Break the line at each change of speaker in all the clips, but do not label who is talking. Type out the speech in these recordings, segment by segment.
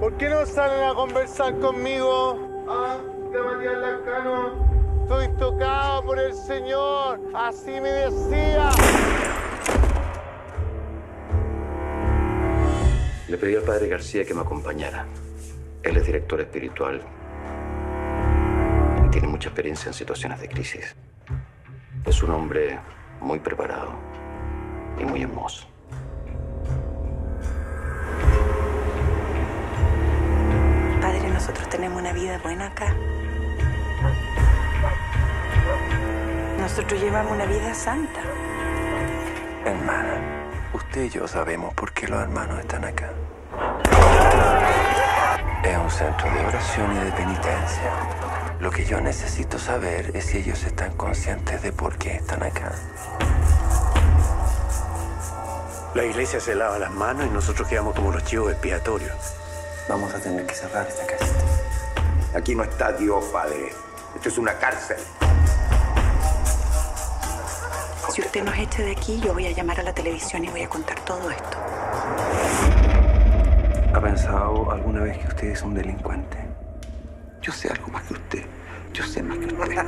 ¿Por qué no salen a conversar conmigo? Ah, de Matías Lascano. Estoy tocado por el Señor. Así me decía.
Le pedí al padre García que me acompañara. Él es director espiritual y tiene mucha experiencia en situaciones de crisis. Es un hombre muy preparado y muy hermoso.
Padre, nosotros tenemos una vida buena acá. Nosotros llevamos una vida santa.
Hermana, usted y yo sabemos por qué los hermanos están acá. Es un centro de oración y de penitencia. Lo que yo necesito saber es si ellos están conscientes de por qué están acá.
La iglesia se lava las manos y nosotros quedamos como los chivos expiatorios.
Vamos a tener que cerrar esta casita.
Aquí no está Dios, padre. Esto es una cárcel.
Si usted nos echa de aquí, yo voy a llamar a la televisión y voy a contar todo esto.
¿Ha pensado alguna vez que usted es un delincuente?
Yo sé algo más que usted. Yo sé más que usted.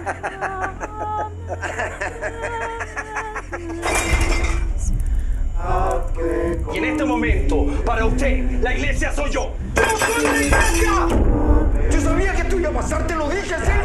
Y en este momento, para usted, la iglesia soy yo. ¡Yo soy la iglesia! Yo sabía que esto iba a pasar, te lo dije, ¿sí?